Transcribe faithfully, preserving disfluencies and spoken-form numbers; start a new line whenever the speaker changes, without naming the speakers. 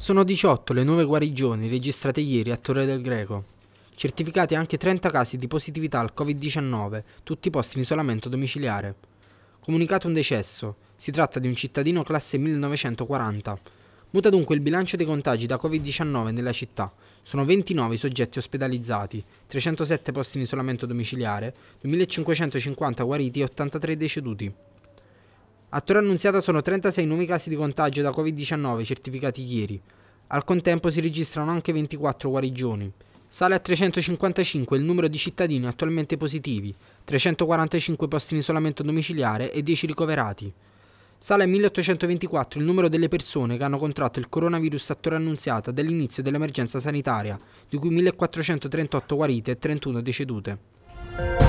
Sono diciotto le nuove guarigioni registrate ieri a Torre del Greco. Certificati anche trenta casi di positività al Covid diciannove, tutti posti in isolamento domiciliare. Comunicato un decesso. Si tratta di un cittadino classe millenovecentoquaranta. Muta dunque il bilancio dei contagi da Covid diciannove nella città. Sono ventinove i soggetti ospedalizzati, trecentosette posti in isolamento domiciliare, duemilacinquecentocinquanta guariti e ottantatré deceduti. A Torre Annunziata sono trentasei nuovi casi di contagio da Covid diciannove certificati ieri. Al contempo si registrano anche ventiquattro guarigioni. Sale a trecentocinquantacinque il numero di cittadini attualmente positivi, trecentoquarantacinque posti in isolamento domiciliare e dieci ricoverati. Sale a milleottocentoventiquattro il numero delle persone che hanno contratto il coronavirus a Torre Annunziata dall'inizio dell'emergenza sanitaria, di cui millequattrocentotrentotto guarite e trentuno decedute.